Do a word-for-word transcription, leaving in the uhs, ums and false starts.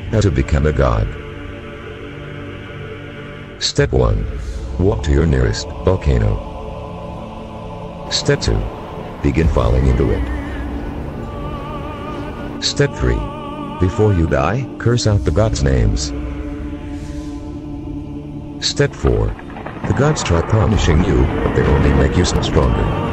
How to become a god. Step one. Walk to your nearest volcano. Step two. Begin falling into it. Step three. Before you die, curse out the gods' names. Step four. The gods try punishing you, but they only make you stronger.